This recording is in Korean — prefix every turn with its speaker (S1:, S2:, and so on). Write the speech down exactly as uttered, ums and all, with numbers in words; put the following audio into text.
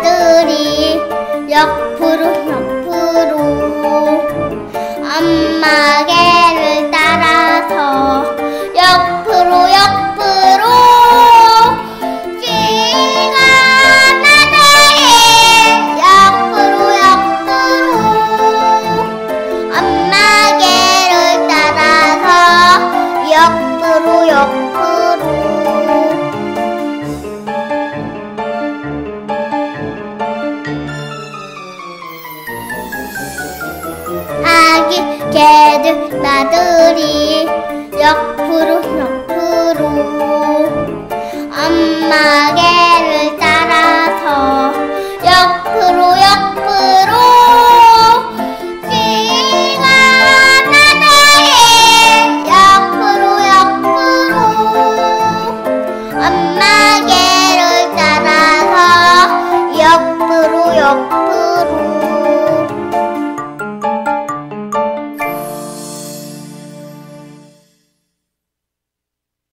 S1: 나들이 옆으로 옆으로 엄마 개를 따라서 옆으로 옆으로 쥐가 나들이 옆으로 옆으로 엄마 개를 따라서 옆으로 옆으로 아기 개들 나들이 옆으로 옆으로 엄마